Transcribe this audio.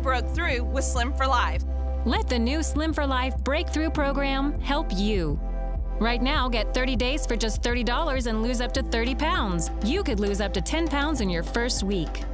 broke through with Slim for Life. Let the new Slim for Life Breakthrough program help you. Right now, get 30 days for just $30 and lose up to 30 pounds. You could lose up to 10 pounds in your first week.